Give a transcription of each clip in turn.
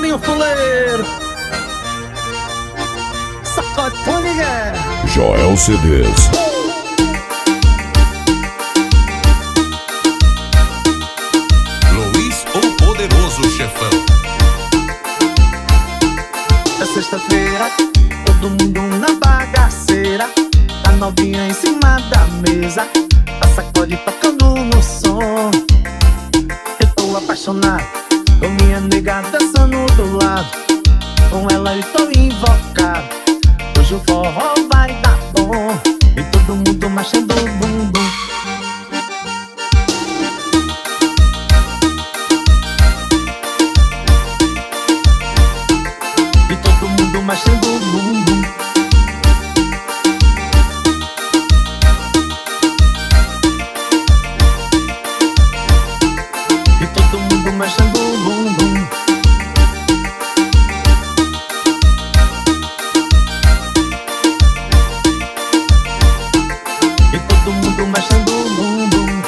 Solinho fuleiro, sacode com Miguel. Joel CDs. Luiz, o poderoso chefão. É sexta-feira, todo mundo na bagaceira. A novinha em cima da mesa, a sacode tocando no som. Eu tô apaixonado, com minha nega dançando do lado. Com ela eu tô invocado, hoje o forró vai dar bom. E todo mundo marchando o bumbum. E todo mundo marchando o bumbum. E todo mundo marchando o bumbum. E todo mundo marchando o bumbum.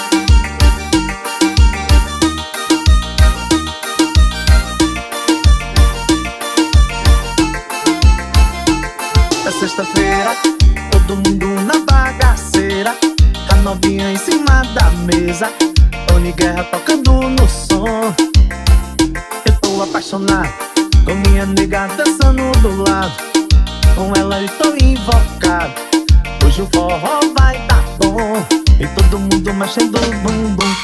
É sexta-feira, todo mundo na bagaceira. A novinha em cima da mesa, Tony Guerra tocando no som. Eu tô apaixonado, com minha nega dançando do lado. Com ela eu tô invocado, hoje o forró vai dar bom. E todo mundo marchando o bumbum.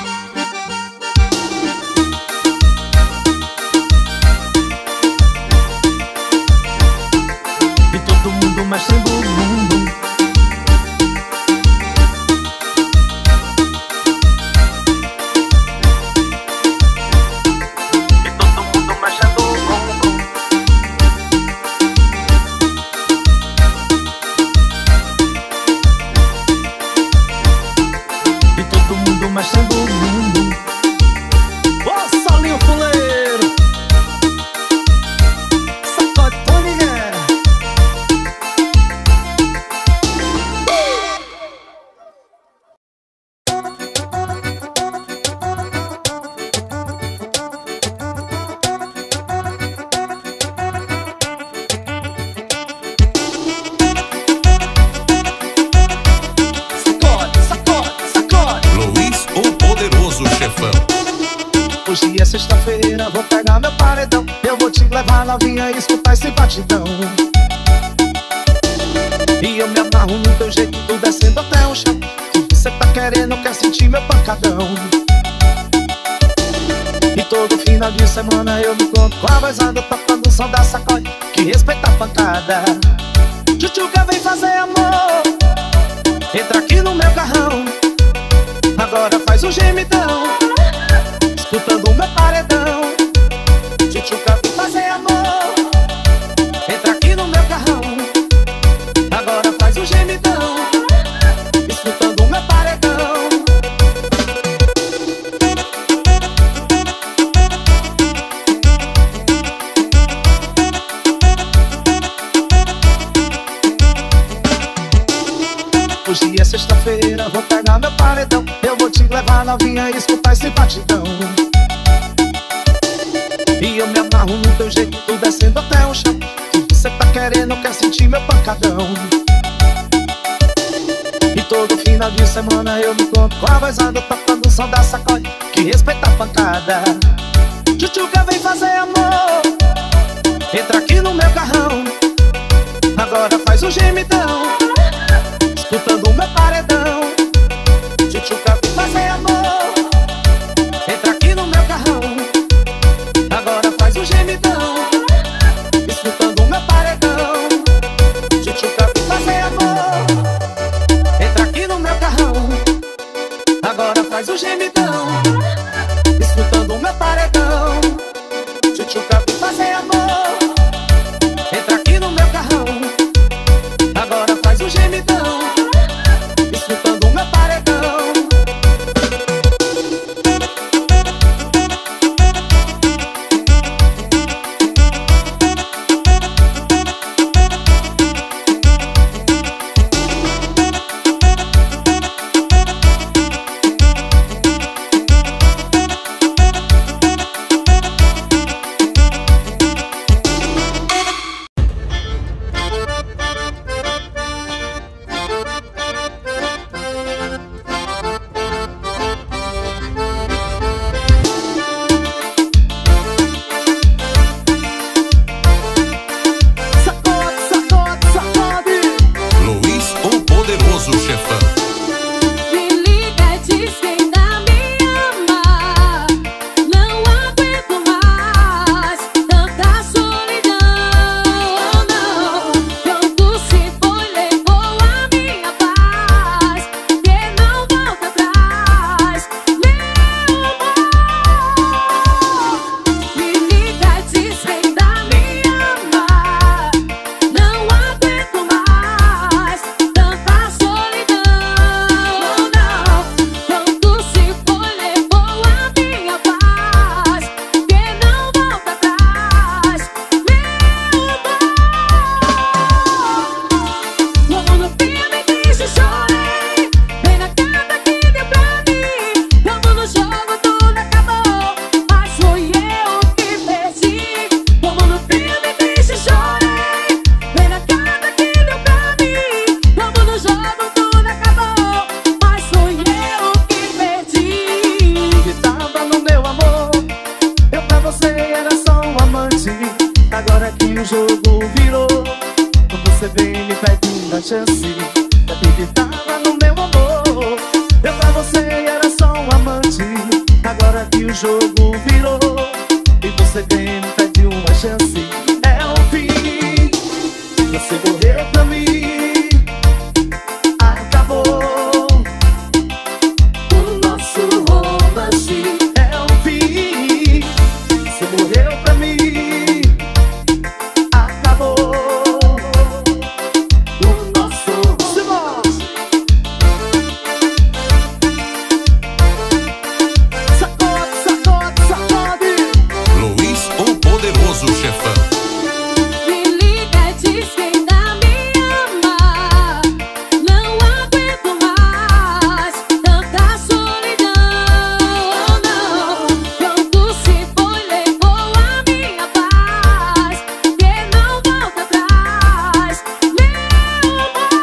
E todo mundo marchando o bumbum. E todo mundo marchando o bumbum. E todo mundo marchando o bumbum. Ô Solinho fuleiro, sacode com Miguel. Sacode, sacode, sacode. Luiz, o poderoso chefão. Hoje é sexta-feira, vou pegar meu paredão. Eu vou te levar novinha e escutar esse batidão. E eu me amarro no teu jeito, tu descendo até o chão. Se você tá querendo, quer sentir meu pancadão. E todo final de semana eu me conto com a vozada, tocando o som da sacode, que respeita a pancada. Tchutchuca vem fazer amor, entra aqui no meu carrão. Agora faz um gemidão, escutando o meu paredão. Tchutchuca vem fazer amor, entra aqui no meu carrão. Agora faz um gemidão, escutando o meu paredão. Hoje é sexta-feira, vou pegar meu paredão. Eu vou te levar novinha e escutar esse batidão. E eu me amarro no teu jeito, tu descendo até o chão. Se você tá querendo, quer sentir meu pancadão. E todo final de semana eu me conto com a vozada, tocando o som da sacode, que respeita a pancada. Tchutchuca vem fazer amor, entra aqui no meu carrão. Agora faz um gemidão, escutando o meu paredão. Tchutchuca vem fazer amor, entra aqui no meu carrão. Agora faz um gemidão, escutando o meu paredão. Tchutchuca vem fazer amor, entra aqui no meu carrão. Agora faz um gemidão, escutando o meu paredão. Tchutchuca vem fazer amor, entra aqui no meu carrão. Agora faz um gemidão, escutando o meu paredão. chance. Acreditava no meu amor. Eu pra você era só um amante. Agora que o jogo virou e você vem me pede uma chance. É o fim. Você morreu pra mim. Acabou o nosso romance. É o fim. Você morreu pra mim. Acabou o nosso romance. Sacode, sacode, sacode. Luiz, o poderoso chefão. Me liga, diz que ainda me ama. Não aguento mais tanta solidão. Não, pronto se foi, levou a minha paz. Que não volta atrás, meu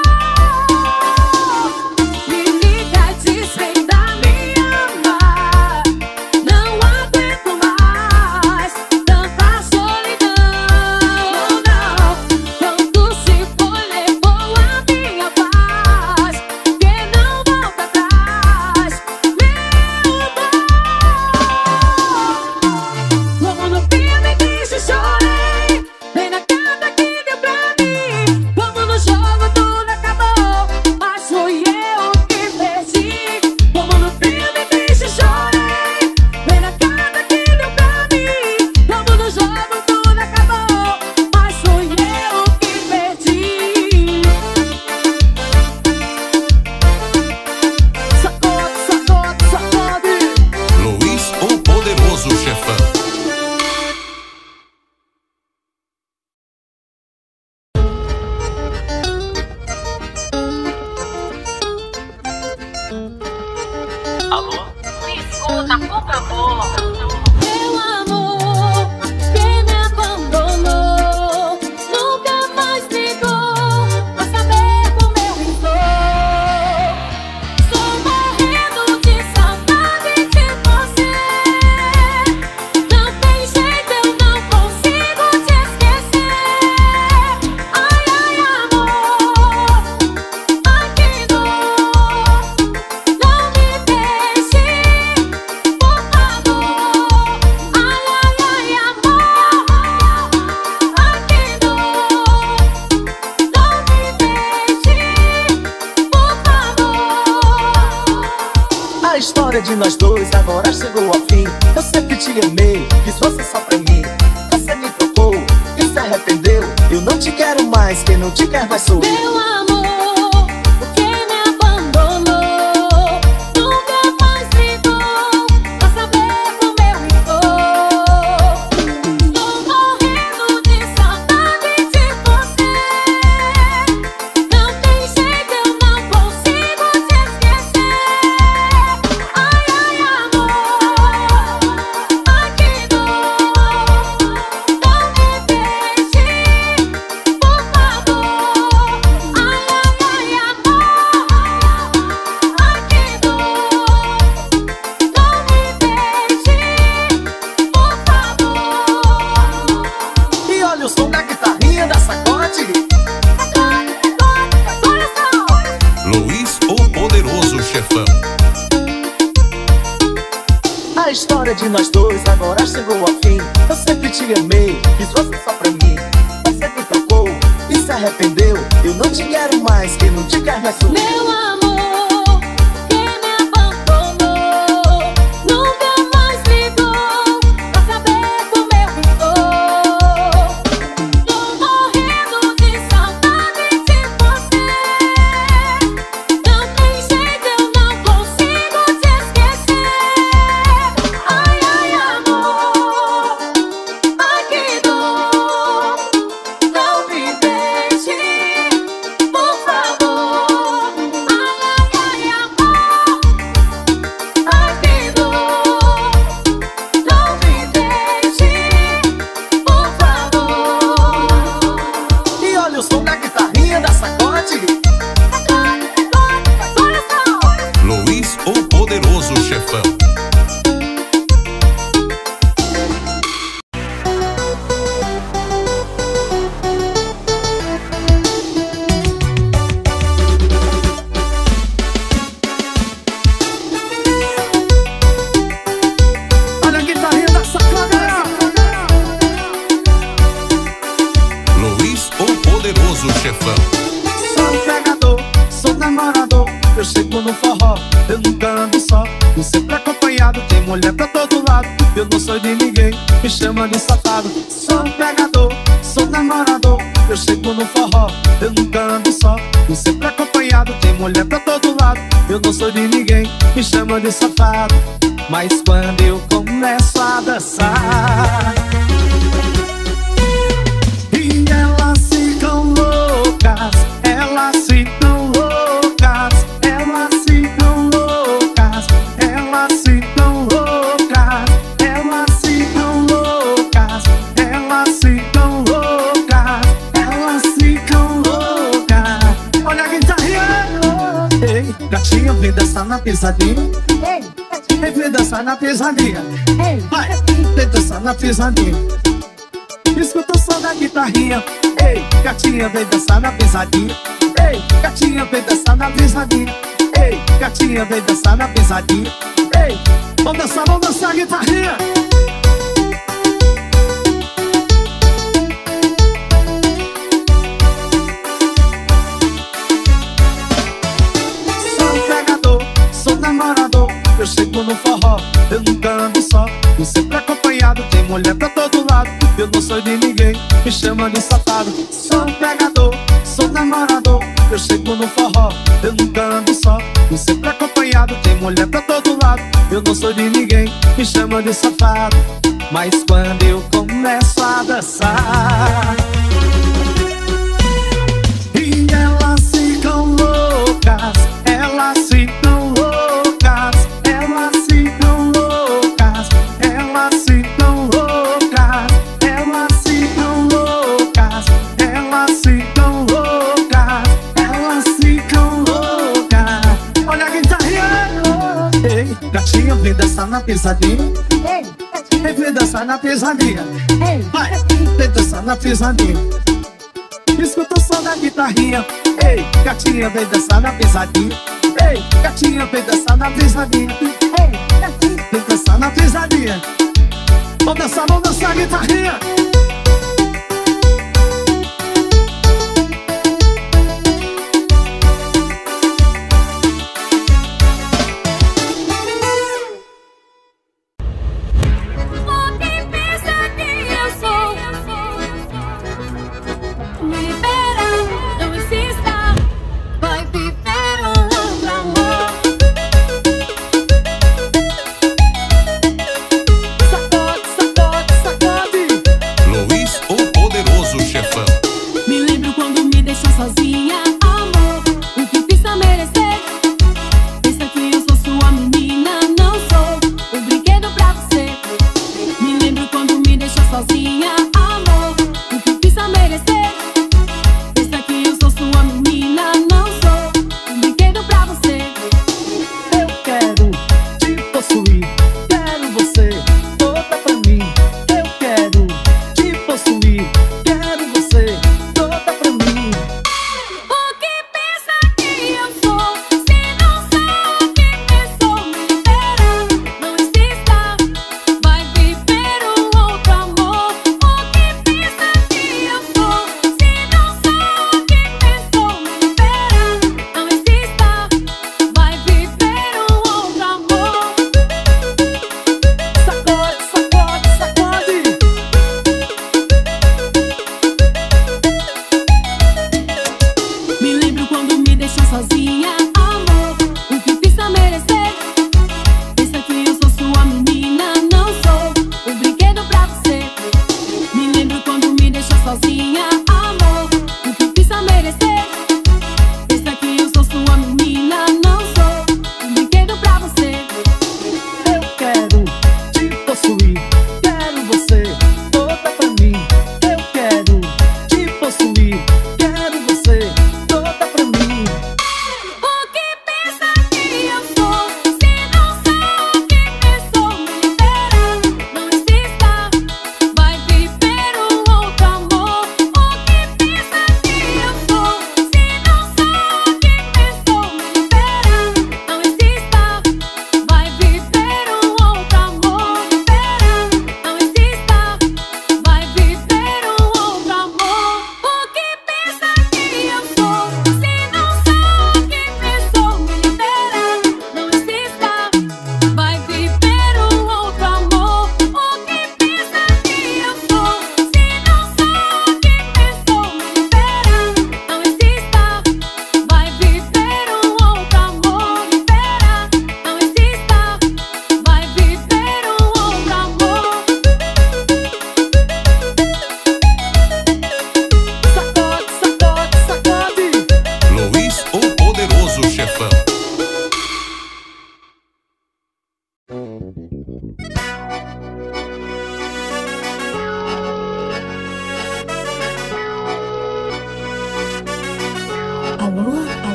amor. Me liga, diz que ainda me ama. Não aguento mais tanta solidão. Não, pronto se foi, levou a minha paz. Que não volta atrás, meu amor. Como no filme disse, chorei. Bem na carta que deu pra mim. Como no jogo tudo acabou, mas fui eu que perdi. Como no filme disse, chorei. Bem na carta que deu pra mim. Como no jogo tudo acabou, mas fui eu que perdi. Sacode, sacode, sacode. Luiz, o poderoso chefão. Me escuta, por favor. Meu amor, que me abandonou, nunca mais ligou pra saber como eu estou. Estou morrendo de saudade de você. Não tem jeito, eu não consigo te esquecer. Ai, ai, amor, ai que dor. Não me deixe, por favor. Ai, ai, ai, amor, ai que dor. Não me deixe, por favor. A história de nós dois agora chegou ao fim. Eu sempre te amei, quis você só pra mim. Você me trocou e se arrependeu. Eu não te quero mais, quem não te quer mais sou eu. Meu amor, o que me abandonou, nunca mais ligou pra saber como eu estou. Estou morrendo de saudade de você. Não tem jeito, eu não consigo te esquecer. Ai, ai, amor, ai que dor. Não me deixe, por favor. Ai, ai, ai, amor, ai que dor. Não me deixe, por favor. E olha o som da guitarrinha da sacode. Luiz, o poderoso chefão. A história de nós dois agora chegou ao fim. Eu sempre te amei, quis você só pra mim. Você me trocou e se arrependeu. Eu não te quero mais, quem não te quer mais sou eu. Meu amor, que me abandonou, nunca mais ligou pra saber como eu estou. Estou morrendo de saudade de você. Não tem jeito, eu não consigo te esquecer. Ai, ai, amor, ai que dor. Não me deixe, por favor. Ai, eu chego no forró. Eu nunca ando só, tô sempre acompanhado. Tem mulher pra todo lado, eu não sou de ninguém, me chama de safado. Sou um pegador, sou namorador, eu chego no forró. Eu nunca ando só, tô sempre acompanhado. Tem mulher pra todo lado, eu não sou de ninguém, me chama de safado. Mas quando eu começo a dançar e elas ficam loucas, elas ficam loucas, elas ficam loucas, elas ficam loucas, elas ficam loucas, elas ficam loucas, elas ficam loucas. Olha a guitarrinha. Ei, gatinha, vem dançar na pisadinha. Ei, vem dançar na pisadinha. Vai, vem dançar na pisadinha. Escuta o som da guitarrinha. Ei, gatinha, vem dançar na pisadinha. Ei, gatinha, vem dançar na pisadinha. Ei, gatinha, vem dançar na pisadinha. Ei, vamos dançar a guitarrinha. Sou um pegador, sou namorador, eu chego no forró. Eu nunca ando só, tô sempre acompanhado. Tem mulher pra todo lado, eu não sou de ninguém, me chama de safado. Sou um pegador, sou namorador, eu chego no forró. Eu nunca ando só, tô sempre acompanhado. Tem mulher pra todo lado, eu não sou de ninguém, me chama de safado. Mas quando eu começo a dançar e elas ficam loucas, elas ficam loucas, elas ficam loucas, elas ficam loucas, elas ficam loucas, elas ficam loucas, elas ficam loucas. Olha a guitarrinha. Ei, gatinha, vem dançar na pisadinha. Ei, vem dançar na pisadinha. Vai, vem dançar na pisadinha. Escuta o som da guitarrinha. Ei, gatinha, vem dançar na pisadinha. Ei, gatinha, vem dançar na pisadinha. Ei, gatinha, vem dançar na pisadinha. Vamos dançar a guitarrinha.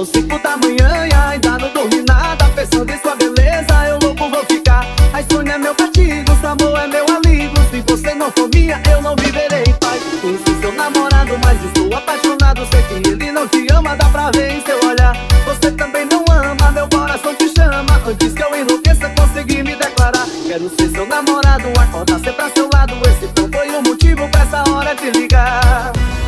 são 5 da manhã e ainda não dormi nada, pensando em sua beleza, eu louco vou ficar. A insônia é meu castigo, seu amor é meu alívio. Se você não for minha, eu não viverei em paz. Conheci seu namorado, mas estou apaixonado. Sei que ele não te ama, dá pra ver em seu olhar. Você também não ama, meu coração te chama. Antes que eu enlouqueça, consegui me declarar. Quero ser seu namorado, acordar sempre a seu lado. Esse não foi o motivo pra essa hora te ligar.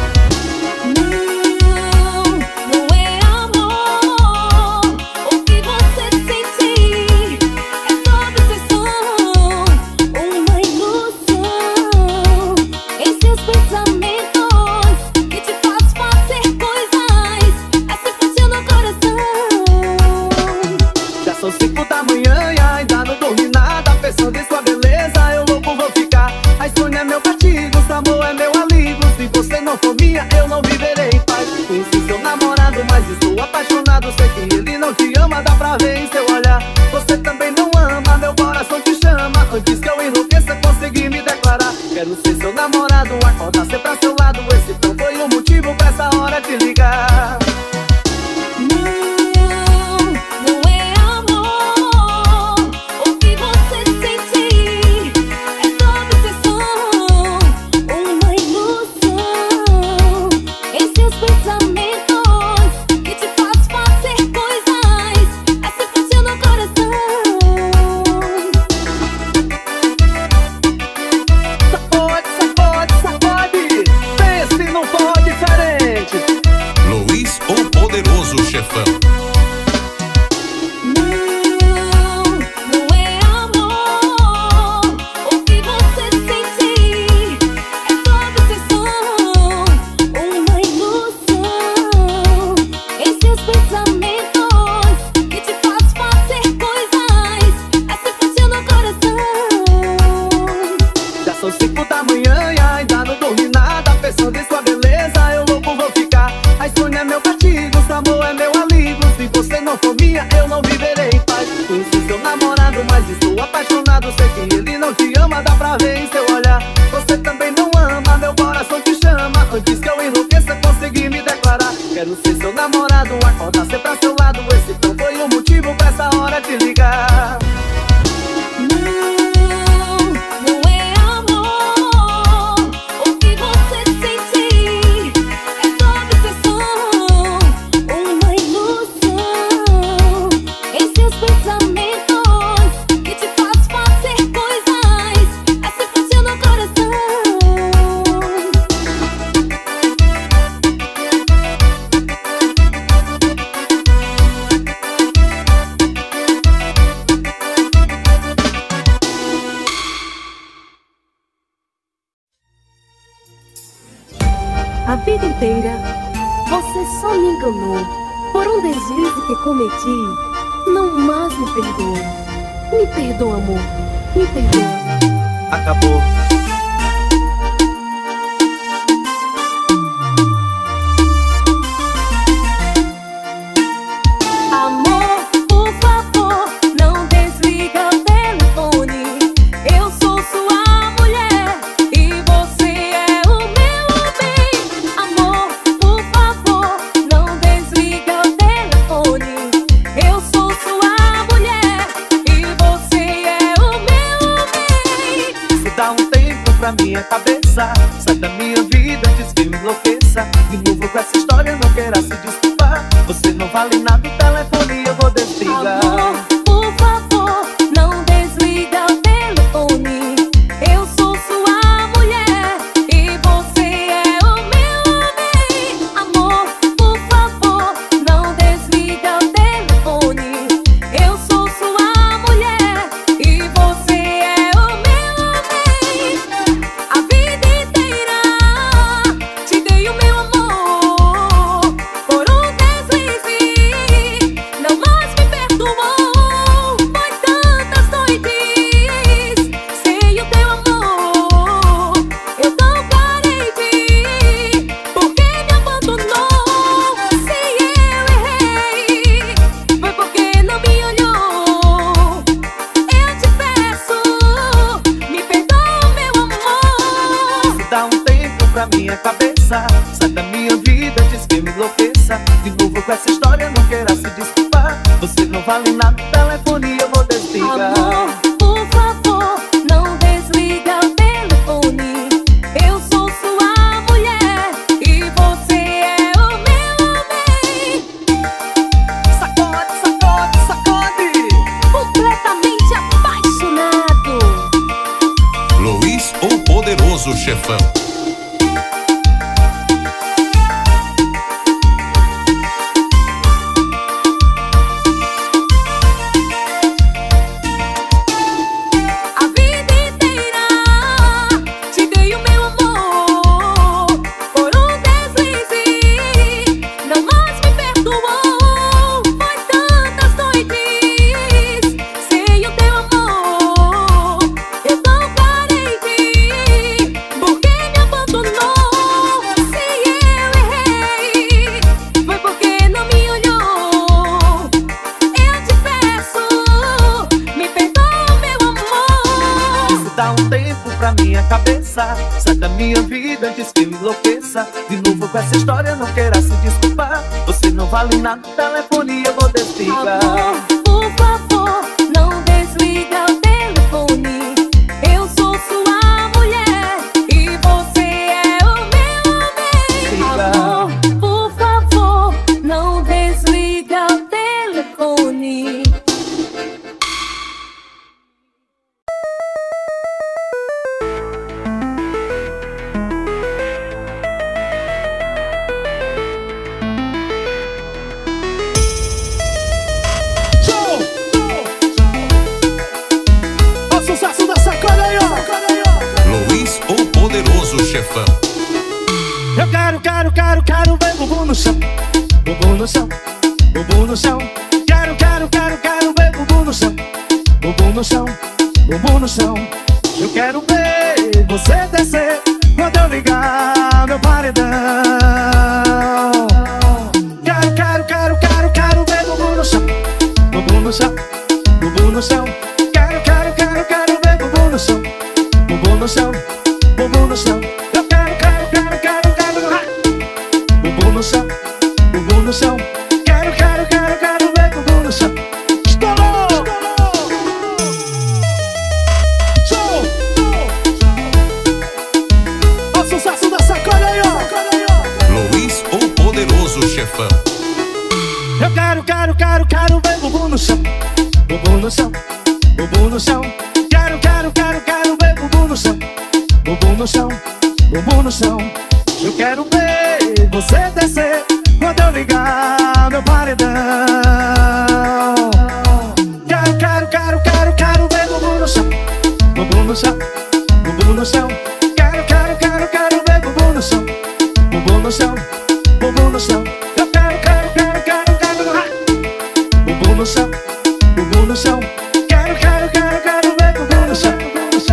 São 5 da manhã e ainda não dormi nada, pensando em sua beleza, eu louco vou ficar. A insônia é meu castigo, seu amor é meu alívio. Se você não for minha, eu não viverei em paz. Conheci seu namorado, mas estou apaixonado. Sei que ele não te ama, dá pra ver em seu olhar. Você também não ama, meu coração te chama. Antes que eu enlouqueça, consegui me declarar. Quero ser seu namorado, acordar sempre a seu lado. Esse não foi o motivo pra essa hora te ligar. Luiz, o poderoso chefão. São 5 da manhã e ainda não dormi nada, pensando em sua beleza, eu louco vou ficar. A insônia é meu castigo, seu amor é meu alívio. Se você não for minha, eu não viverei em paz. Conheci seu namorado, mas estou apaixonado. Sei que ele não te ama, dá pra ver em seu olhar. Você também não ama, meu coração te chama. Antes que eu enlouqueça, consegui me declarar. Quero ser seu namorado, acordar sempre a seu lado. Esse não foi o motivo pra essa hora te ligar. A vida inteira, você só me enganou. Por um deslize que cometi, não mais me perdoa. Me perdoa, amor, me perdoa. Acabou. Amor, por favor, não desliga o telefone. Eu sou sua mulher e você é o meu bem. Amor, por favor, não desliga o telefone. Eu sou sua mulher e você é o meu bem. Se dá um tempo pra minha cabeça, sai da minha vida antes que eu enlouqueça. De novo com essa história, não queira se desculpar. Você não vale nada, o telefone eu vou desligar. Amor, por favor, não desliga o telefone. Eu sou sua mulher e você é o meu bem. Amor, por favor, não desliga o telefone. Eu sou sua mulher e você é o meu bem. A vida inteira te dei o meu amor. Por Poderoso Chefão. Sai da minha vida antes que me enlouqueça. De novo com essa história, não queira se desculpar. Você não vale nada, telefone eu vou desligar. Amor, por favor, não desliga o telefone. Eu sou sua mulher e você é o meu bem. Amor, por favor, não desliga o telefone. Chefão. Eu quero ver bumbum no chão. Bumbum no chão, bumbum no chão. Quero ver bumbum no chão. Bumbum no chão, bumbum no chão. Eu quero ver você descer quando eu ligar meu paredão. Quero ver bumbum no chão. Bumbum no chão, bumbum no chão. Quero ver bumbum no chão. Bumbum no chão, bumbum no chão. Bumbum no chão, bumbum no chão. Quero ver bumbum no chão. Estourou! Show! O sucesso da sacola aí, ó. Luiz, o Poderoso Chefão. Eu quero ver bumbum no chão. Bumbum no chão, bumbum no chão. Quero ver bumbum no chão. Bumbum no chão, bumbum no chão. Eu quero ver você descer quando eu ligar meu paredão. Quero ver bumbum no chão. Bumbum no chão, bumbum no chão. Quero ver bumbum no chão. Bumbum no chão, bumbum no chão. Eu quero bumbum no chão, bumbum no chão. Quero ver bumbum no chão.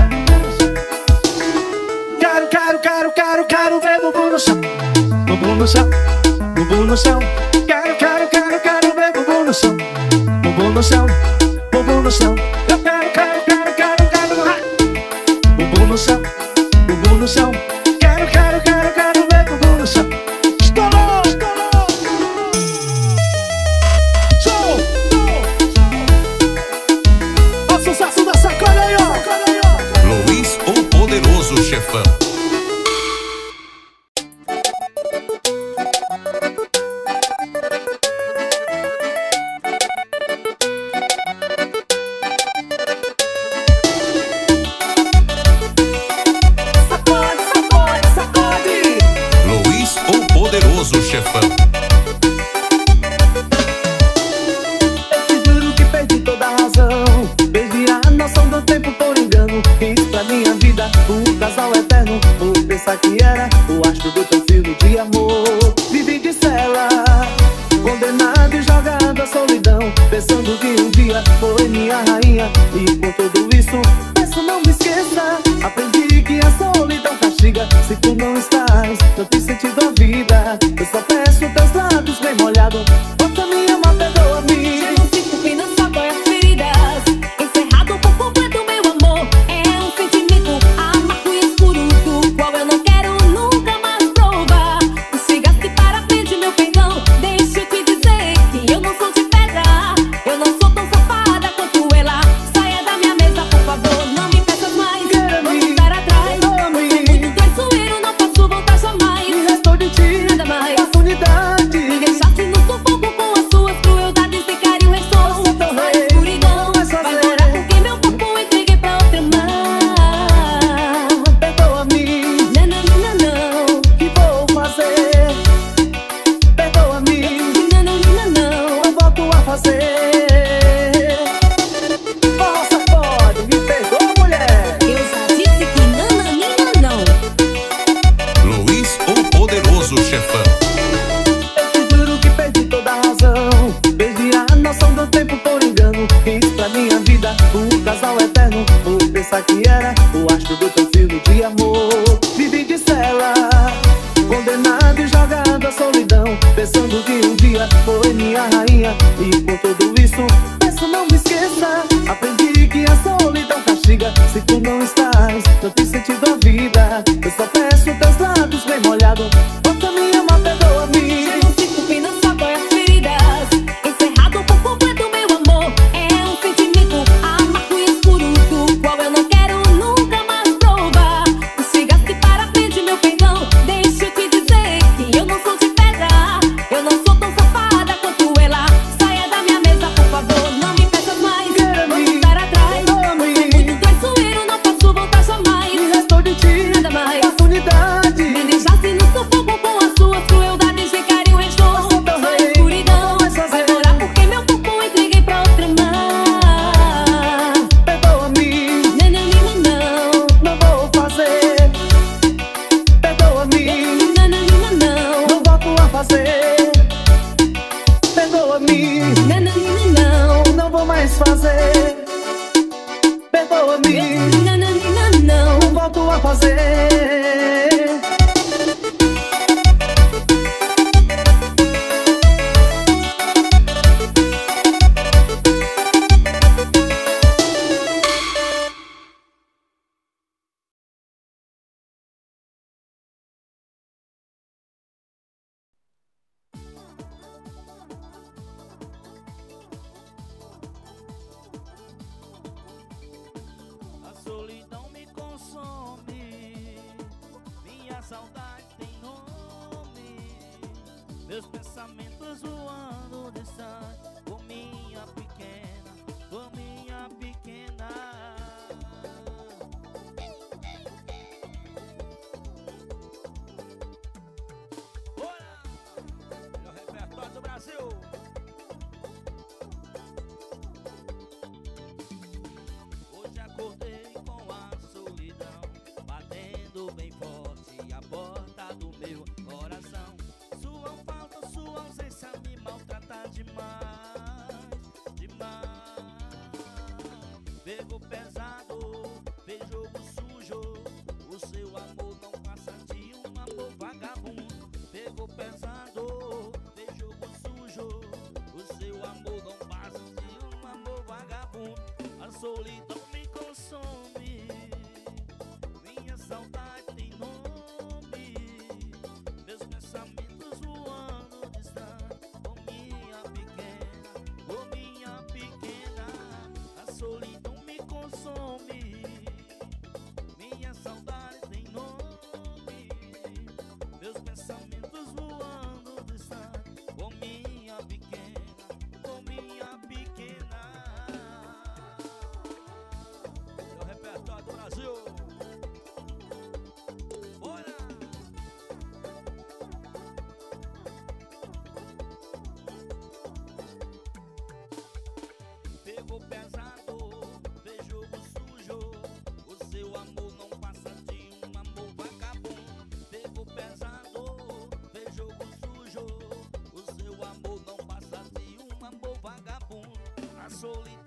Quero ver bumbum no chão. Bumbum no chão, bumbum no chão. Quero ver bumbum no chão. Bumbum no chão, bumbum no chão. Eu quero bumbum no chão, bumbum no chão. Quero ver bumbum no chão. Estourou! Show! O sucesso da sacola aí, ó. Luiz, o Poderoso Chefão. Chefão. Eu te juro que perdi toda a razão. Perdi a noção do tempo por engano. Quis pra minha vida um casal eterno. Por pensar que era o astro do teu filme de amor. Vivi de cela, condenado e jogado à solidão. Pensando que um dia foi minha rainha. E por tudo isso, peço não me esqueça. Aprendi que a solidão castiga. Se tu não estás, não tem sentido a vida. Eu só peço teus lábios bem molhados. Volta minha mão, perdoa-me. Já não sinto que não só dói as feridas. Encerrado por completo meu amor. É um sentimento amargo e escuro, do qual eu não quero nunca mais provar. pensa que era o astro do teu filme de amor. Vivi de cela, condenado e jogado à solidão, pensando que um dia foi minha rainha. E com tudo isso, peço não me esqueça. Aprendi que a solidão castiga. Se tu não estás, não tem sentido a vida. Eu só peço teus lábios bem molhados. Bota minha alma, perdoa-me. Já não sinto pena, só dói as feridas. Encerrado por completo, meu amor. É um sentimento amargo e escuro, do qual eu não quero nunca mais provar. Tu chegaste para pedir meu perdão. Deixa eu te dizer que eu não sou de pedra. Eu não sou tão safada quanto ela. Saia da minha mesa, por favor, não me peças mais. Vamos voltar atrás. Sou muito traiçoeiro, não posso voltar jamais. Me restou de ti, Nada mais. faço unidade. Me deixaste no sufoco com as suas crueldades. De carinho restou Eu sou teu só rei, escuridão. não vai Vai fazer. morar porque meu corpo entreguei pra outra mão. Perdoa-me, Nananina, não vou fazer. Perdoa-me, não. Nananina, não volto a fazer. Perdoa-me, não. Nananina, não vou mais fazer. Perdoa-me, nananina, não. não volto a fazer. A solidão me consome, minha saudade tem nome, meus pensamentos voando distante, com minha pequena, com minha pequena. Bora! Melhor repertório do Brasil. Hoje acordei com a solidão batendo bem forte a porta do meu coração. Sua falta, sua ausência me maltrata demais, demais. Pegou pesado, fez jogo sujo. O seu amor não passa de um amor vagabundo. Pegou pesado, fez jogo sujo. O seu amor não passa de um amor vagabundo. A solidão me consome, minha saudade tem nome, meus pensamentos voando distante, com minha pequena, com minha pequena. A solidão me consome, minha saudade tem nome, meus pensamentos voando distante, com minha pequena, com minha pequena. É o repertório do Brasil. Bora! Pegou pesado, fez jogo sujo. O seu amor não passa de um amor vagabundo. Pegou pesado, fez jogo sujo. O seu amor não passa de um amor vagabundo. A solidão